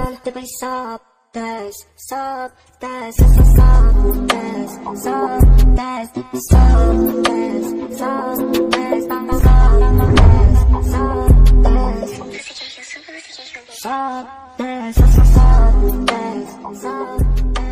desce, depois sobe, desce, sobe, desce, sobe, desce, sobe, desce, sobe, desce, sobe, desce, sobe, desce, sobe, desce, sobe, desce, sobe, desce.